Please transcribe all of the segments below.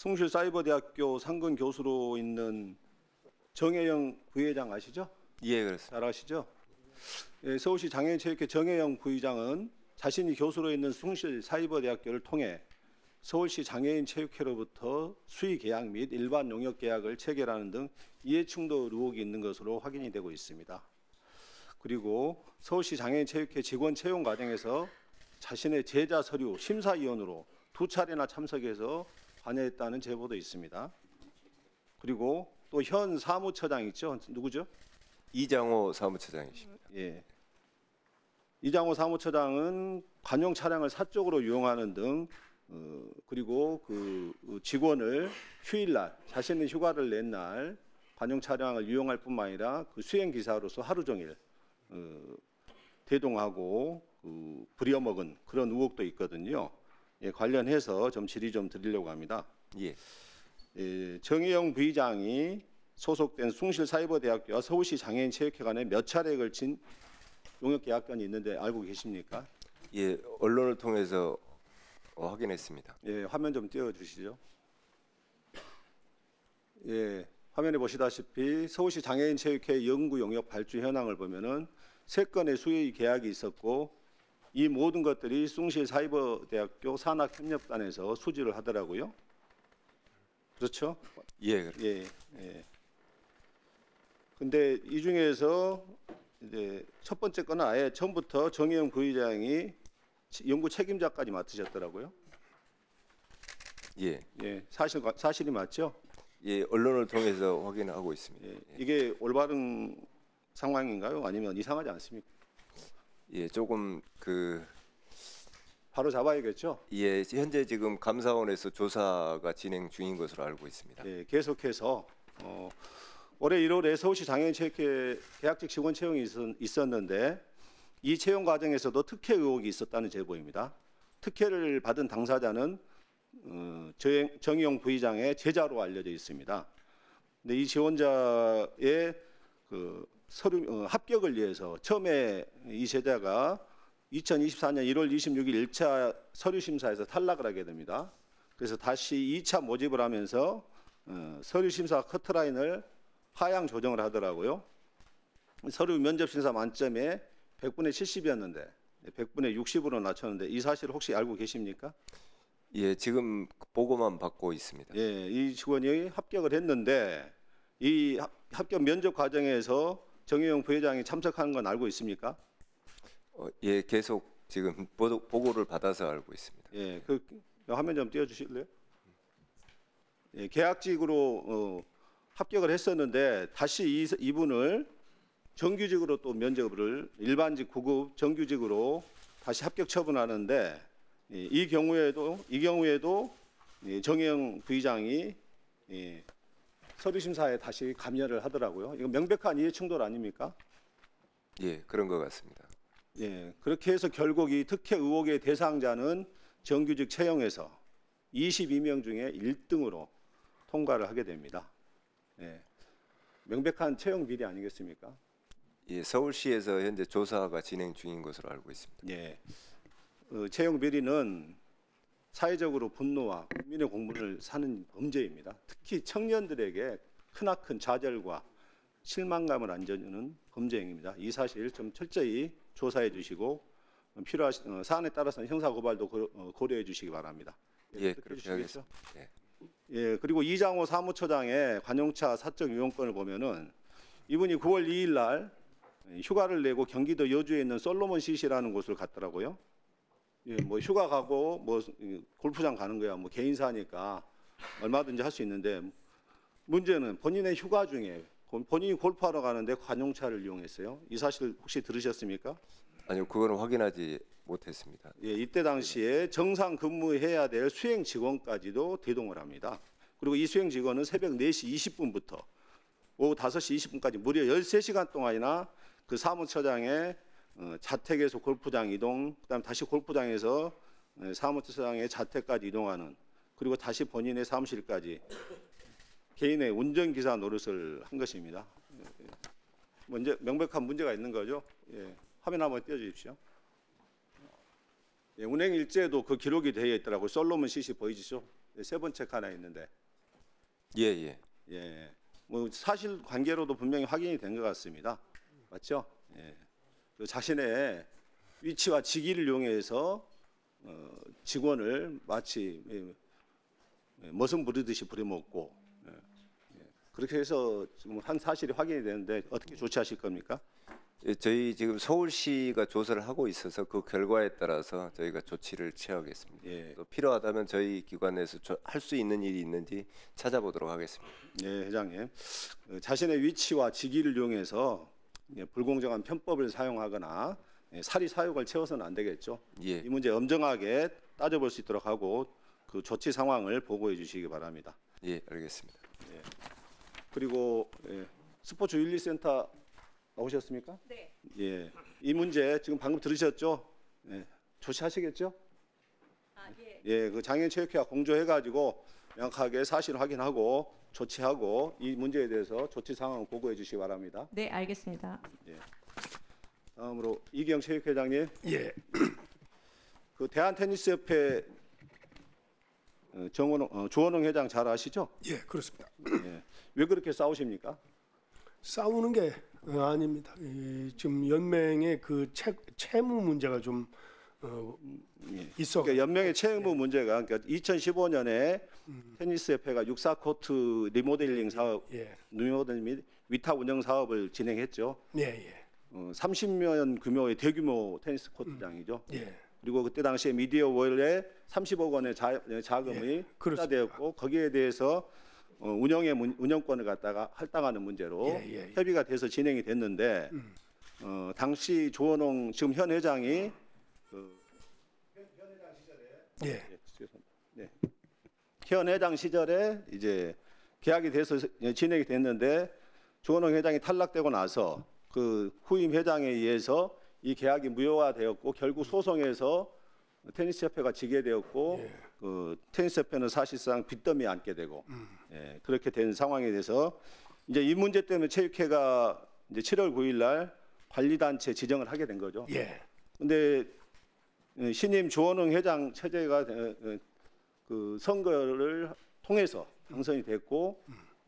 숭실사이버대학교 상근 교수로 있는 정혜영 부회장 아시죠? 예, 그렇습니다. 잘 아시죠? 예, 서울시 장애인체육회 정혜영 부의장은 자신이 교수로 있는 숭실사이버대학교를 통해 서울시 장애인체육회로부터 수의 계약 및 일반 용역 계약을 체결하는 등 이해충돌 의혹이 있는 것으로 확인이 되고 있습니다. 그리고 서울시 장애인체육회 직원 채용 과정에서 자신의 제자 서류 심사위원으로 2차례나 참석해서 관여했다는 제보도 있습니다. 그리고 또 현 사무처장 있죠? 누구죠? 이장호 사무처장이십니다. 예. 이장호 사무처장은 관용 차량을 사적으로 이용하는 등 그리고 그 직원을 휴일날 자신의 휴가를 낸 날 관용 차량을 이용할 뿐만 아니라 그 수행 기사로서 하루 종일 대동하고 부려먹은 그런 의혹도 있거든요. 예, 관련해서 좀 질의 좀 드리려고 합니다. 예. 예, 정혜영 부의장이 소속된 숭실사이버대학교와 서울시 장애인체육회 간에 몇 차례에 걸친 용역계약건이 있는데 알고 계십니까? 예, 언론을 통해서 확인했습니다. 예, 화면 좀 띄워주시죠. 예, 화면에 보시다시피 서울시 장애인체육회 연구 용역 발주 현황을 보면은 3건의 수의 계약이 있었고 이 모든 것들이 숭실사이버대학교 산학협력단에서 수주를 하더라고요. 그렇죠? 예. 예, 예. 근데 이 중에서 이제 첫 번째 건은 아예 처음부터 정혜영 부의장이 연구 책임자까지 맡으셨더라고요. 예. 예, 사실이 맞죠? 예, 언론을 통해서 확인하고 있습니다. 예, 이게 올바른 상황인가요? 아니면 이상하지 않습니까? 예, 조금 바로 잡아야겠죠? 예, 현재 지금 감사원에서 조사가 진행 중인 것으로 알고 있습니다. 예, 계속해서 올해 1월에 서울시 장애인체육회 계약직 직원 채용이 있었는데 이 채용 과정에서도 특혜 의혹이 있었다는 제보입니다. 특혜를 받은 당사자는 정희용 부의장의 제자로 알려져 있습니다. 근데 이 지원자의 서류 합격을 위해서 처음에 이 제자가 2024년 1월 26일 1차 서류 심사에서 탈락을 하게 됩니다. 그래서 다시 2차 모집을 하면서 서류 심사 커트라인을 하향 조정을 하더라고요. 서류 면접 심사 만점에 100분의 70이었는데 100분의 60으로 낮췄는데 이 사실 혹시 알고 계십니까? 예, 지금 보고만 받고 있습니다. 예, 이 직원이 합격을 했는데 이 합격 면접 과정에서 정혜영 부회장이 참석하는 건 알고 있습니까? 예, 계속 지금 보고를 받아서 알고 있습니다. 예, 그 화면 좀 띄워주실래요? 예, 계약직으로 합격을 했었는데 다시 이분을 정규직으로 또 면접을 일반직 9급 정규직으로 다시 합격 처분하는데 이 경우에도 정혜영 부의장이 서류 심사에 다시 감열을 하더라고요. 이거 명백한 이해충돌 아닙니까? 예, 그런 것 같습니다. 예, 그렇게 해서 결국 이 특혜 의혹의 대상자는 정규직 채용에서 22명 중에 1등으로 통과를 하게 됩니다. 예, 명백한 채용 비리 아니겠습니까? 예, 서울시에서 현재 조사가 진행 중인 것으로 알고 있습니다. 예, 채용 비리는 사회적으로 분노와 국민의 공분을 사는 범죄입니다. 특히 청년들에게 크나큰 좌절과 실망감을 안겨주는 범죄 행위입니다. 이 사실 좀 철저히 조사해 주시고 필요한 사안에 따라서는 형사 고발도 고려해 주시기 바랍니다. 예, 그렇게 하겠습니다. 예. 예, 그리고 이장호 사무처장의 관용차 사적 이용권을 보면은 이분이 9월 2일 날 휴가를 내고 경기도 여주에 있는 솔로몬 CC라는 곳을 갔더라고요. 예, 뭐 휴가 가고 뭐 골프장 가는 거야. 뭐 개인사니까 얼마든지 할 수 있는데 문제는 본인의 휴가 중에 본인이 골프하러 가는데 관용차를 이용했어요. 이 사실 혹시 들으셨습니까? 아니요, 그거는 확인하지 못했습니다. 예, 이때 당시에 정상 근무해야 될 수행 직원까지도 대동을 합니다. 그리고 이 수행 직원은 새벽 4시 20분부터 오후 5시 20분까지 무려 13시간 동안이나 그 사무처장의 자택에서 골프장 이동, 그다음 다시 골프장에서 사무처장의 자택까지 이동하는, 그리고 다시 본인의 사무실까지 개인의 운전기사 노릇을 한 것입니다. 명백한 문제가 있는 거죠. 예, 화면 한번 띄워주십시오. 예, 운행 일지에도 그 기록이 되어 있더라고요. 솔로몬 CC 보이시죠? 세 번째 칸에 있는데 예, 예. 예, 뭐 사실 관계로도 분명히 확인이 된 것 같습니다. 맞죠? 예. 그 자신의 위치와 직위를 이용해서 직원을 마치 머슴 부리듯이 부려먹고 그렇게 해서 지금 한 사실이 확인이 되는데 어떻게 조치하실 겁니까? 예, 저희 지금 서울시가 조사를 하고 있어서 그 결과에 따라서 저희가 조치를 취하겠습니다. 예, 또 필요하다면 저희 기관에서 할 수 있는 일이 있는지 찾아보도록 하겠습니다. 예, 회장님. 자신의 위치와 직위를 이용해서 불공정한 편법을 사용하거나 사리 사욕을 채워서는 안 되겠죠. 예, 이 문제 엄정하게 따져볼 수 있도록 하고 그 조치 상황을 보고해 주시기 바랍니다. 예, 알겠습니다. 그리고 스포츠 윤리센터 나오셨습니까? 네. 예, 이 문제 지금 방금 들으셨죠? 예, 조치하시겠죠? 아, 예. 예, 그 장애인체육회와 공조해가지고 명확하게 사실 확인하고 조치하고 이 문제에 대해서 조치 상황 보고해 주시기 바랍니다. 네, 알겠습니다. 다음으로 이기영 체육회장님, 예, 그 대한테니스협회 조원웅 회장 잘 아시죠? 예, 그렇습니다. 예, 왜 그렇게 싸우십니까? 싸우는 게 아닙니다. 지금 연맹의 그 채무 문제가 좀 있어. 그러니까 연맹의 채무 문제가 그러니까 2015년에 테니스협회가 육사 코트 리모델링 사업, 예, 리모델링 및 위탁 운영 사업을 진행했죠. 예, 예, 30년 규모의 대규모 테니스 코트장이죠. 예, 그리고 그때 당시에 미디어 월에 30억 원의 자금이 그렇습니다. 투자되었고 거기에 대해서 운영권을 갖다가 할당하는 문제로 예. 협의가 돼서 진행이 됐는데 당시 조원웅 지금 현 회장이 예, 현 회장 시절에 이제 계약이 돼서 진행이 됐는데 조원웅 회장이 탈락되고 나서 그 후임 회장에 의해서 이 계약이 무효화되었고 결국 소송에서 테니스협회가 지게 되었고 그 테니스협회는 사실상 빚더미에 앉게 되고 예, 그렇게 된 상황에 대해서 이제 이 문제 때문에 체육회가 이제 7월 9일 날 관리단체 지정을 하게 된 거죠. 예, 근데 신임 조원웅 회장 체제가 그 선거를 통해서 당선이 됐고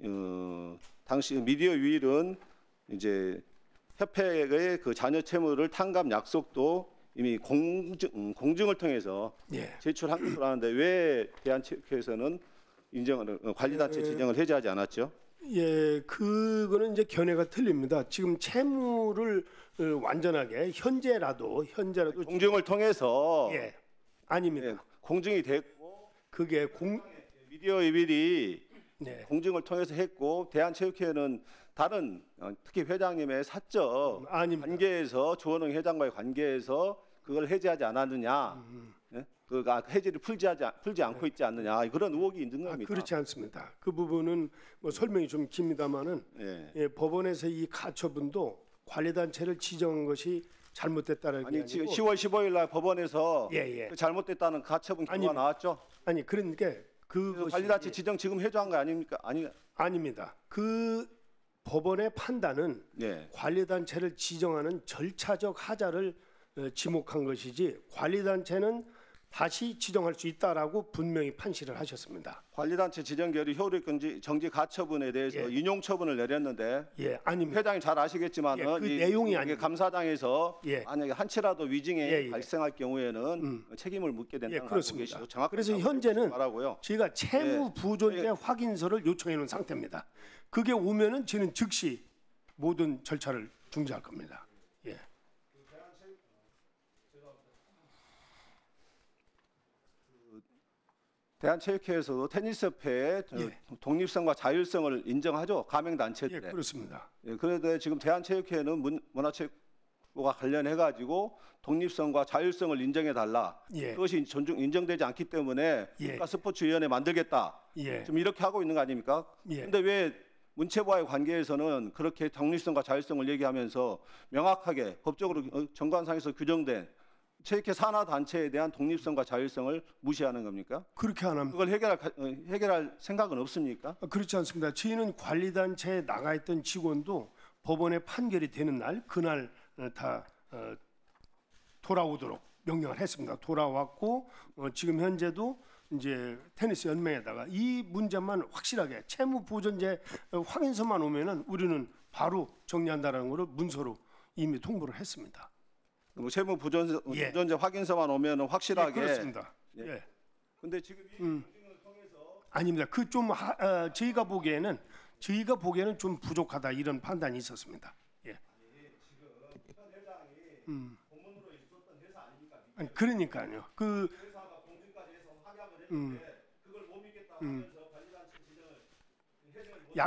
당시 미디어 유일은 이제 협회의 그 잔여 채무를 탕감 약속도 이미 공증을 통해서 예. 제출한 것으로 아는데 왜 대한체육회에서는 관리단체 지정을 해제하지 않았죠? 예, 그거는 이제 견해가 틀립니다. 지금 채무를 완전하게 현재라도 공증을 통해서 예, 아닙니다. 예, 공증이 됐고 그게 미디어 유일이 네, 공증을 통해서 했고 대한체육회는 다른 특히 회장님의 사적 아닙니다. 관계에서 조원웅 회장과의 관계에서 그걸 해제하지 않았느냐, 예? 그 해지를 풀지 않고 있지 않느냐 그런 의혹이 있는 겁니다. 그렇지 않습니다. 그 부분은 뭐 설명이 좀 깁니다만은 예. 예, 법원에서 이 가처분도 관리단체를 지정한 것이 잘못됐다는 게 아니 지금 아니고 10월 15일 날 법원에서 예, 예. 그 잘못됐다는 가처분 결과가 아닙니다. 나왔죠. 아니 그러니까 그래서 그것이 관리단체 지정 지금 해제한 거 아닙니까? 아닙니다. 그 법원의 판단은 예. 관리단체를 지정하는 절차적 하자를 지목한 것이지 관리단체는 다시 지정할 수 있다라고 분명히 판시를 하셨습니다. 관리단체 지정 결의 효력 정지 가처분에 대해서 예. 인용 처분을 내렸는데 예, 아닙니다. 회장이 잘 아시겠지만 예, 그 내용이 아닙니다. 감사장에서 예. 만약에 한치라도 위증이 예, 예. 발생할 경우에는 책임을 묻게 된다는 예, 걸 그렇습니다. 알고 계시고 정확하게 그래서 알고 현재는 계시기 바라고요. 저희가 채무 예. 부존재 확인서를 요청해 놓은 상태입니다. 그게 오면은 저는 즉시 모든 절차를 중지할 겁니다. 예. 대한체육회에서도 테니스협회의 예. 독립성과 자율성을 인정하죠. 가맹단체 때. 예, 그렇습니다. 예, 그런데 지금 대한체육회는 문화체육부가 관련해 가지고 독립성과 자율성을 인정해 달라. 예. 그것이 인정되지 않기 때문에 예. 국가스포츠위원회 만들겠다. 예. 지금 이렇게 하고 있는 거 아닙니까? 예. 근데 왜 문체부와의 관계에서는 그렇게 독립성과 자율성을 얘기하면서 명확하게 법적으로 정관상에서 규정된 체육회 산하 단체에 대한 독립성과 자율성을 무시하는 겁니까? 그렇게 안 합니다. 그걸 해결할 생각은 없습니까? 그렇지 않습니다. 저희는 관리단체에 나가 있던 직원도 법원의 판결이 되는 날 그날 다 돌아오도록 명령을 했습니다. 돌아왔고 지금 현재도 이제 테니스 연맹에다가 이 문제만 확실하게 채무 보존제 확인서만 오면은 우리는 바로 정리한다라는 것을 문서로 이미 통보를 했습니다. 뭐 채무 부존 예. 부존재 확인서만 오면 확실하게. 예, 그렇습니다. 예. 예. 근데 지금 이 검증을 통해서 아닙니다. 그 좀 저희가 보기에는 좀 부족하다 이런 판단이 있었습니다. 예. 현 회장이 고문으로 있었던 회사 아닙니까? 아니, 그러니까요. 그 회사가 공증까지 해서 확약을 했는데 그걸 못 믿겠다 하면서 관리단체 지정을 회생을 못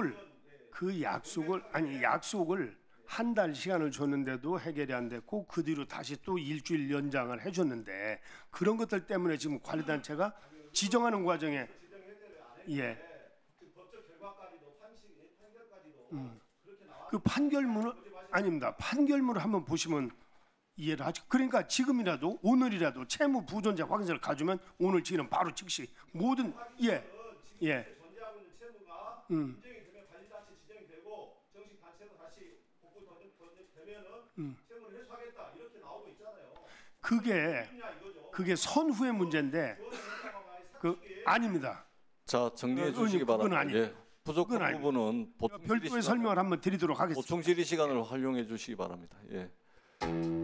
약속을 한 달 시간을 줬는데도 해결이 안 됐고 그 뒤로 다시 또 일주일 연장을 해줬는데 그런 것들 때문에 지금 관리단체가 지정하는 과정에 예. 그 법적 결과까지도 판결까지도 그렇게 나와. 그 판결문을 아닙니다. 판결문을 한번 보시면 이해를 하죠. 그러니까 지금이라도 오늘이라도 채무 부존재 확인서를 가지면 오늘 지금 바로 즉시 모든 예. 전제하고 있는 채무가 인정이 되면 관리단체 지정이 되고 정식 단체도 다시 복구 되면은 채무를 회수하겠다 이렇게 나오고 있잖아요. 그게 선후의 문제인데 그 아닙니다. 자, 정리해 의원님, 주시기 그건 바랍니다. 아니에요. 예, 부족한 그건 부분은 보충 질의 별도의 설명을 한번 드리도록 하겠습니다. 보충 질의 시간을 활용해 주시기 바랍니다. 예.